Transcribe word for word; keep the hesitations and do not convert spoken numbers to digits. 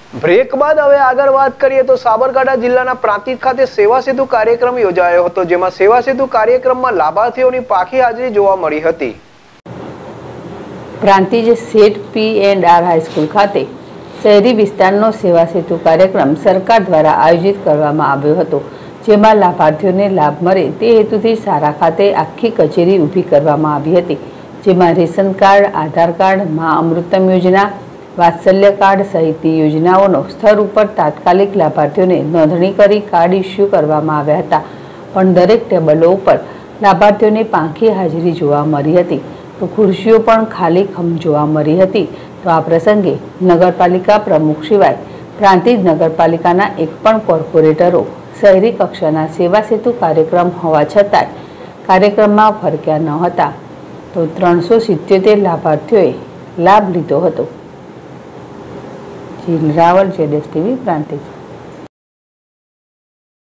Break બાદ હવે આગળ વાત કરીએ તો સાબરકાંઠા જિલ્લાના પ્રાંતિજ ખાતે સેવા સેતુ કાર્યક્રમ યોજાયો હતો, જેમાં સેવા સેતુ કાર્યક્રમમાં લાભાર્થીઓની પાકી હાજરી જોવા મળી હતી। પ્રાંતિજ સેટ પી એન્ડ આર હાઈસ્કૂલ ખાતે શહેરી વિસ્તારનો સેવા સેતુ કાર્યક્રમ સરકાર દ્વારા આયોજિત કરવામાં આવ્યો હતો, જેમાં લાભાર્થીઓને લાભ મળે તે હેતુથી શાળા ખાતે આખી કચેરી ઊભી કરવામાં આવી હતી, જેમાં રેશન કાર્ડ, આધાર કાર્ડ, મા અમૃતમ યોજના, વાત્સલ્ય કાર્ડ સહિતની યોજનાઓનો સ્થળ ઉપર તાત્કાલિક લાભાર્થીઓને નોંધણી કરી કાર્ડ ઇસ્યુ કરવામાં આવ્યા હતા, પણ દરેક ટેબલો ઉપર લાભાર્થીઓની પાંખી હાજરી જોવા મળી હતી, તો ખુરશીઓ પણ ખાલી ખમ જોવા મળી હતી। તો આ પ્રસંગે નગરપાલિકા પ્રમુખ સિવાય પ્રાંતિજ નગરપાલિકાના એક પણ કોર્પોરેટરો શહેરી કક્ષાના સેવા સેતુ કાર્યક્રમ હોવા છતાં કાર્યક્રમમાં ફરક્યા ન હતા, તો ત્રણસો સિત્યોતેર લાભાર્થીઓએ લાભ લીધો હતો। રાવલ, જેડેશ ટીવી, પ્રાંતિજ।